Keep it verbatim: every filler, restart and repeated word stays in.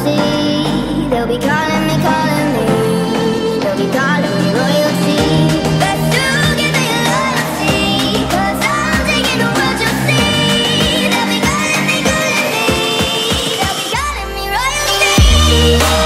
see. They'll be calling me, calling me. They'll be calling me royalty. Best to give me loyalty, 'cause I'm taking the world, you'll see. They'll be calling me, calling me. They'll be calling me royalty.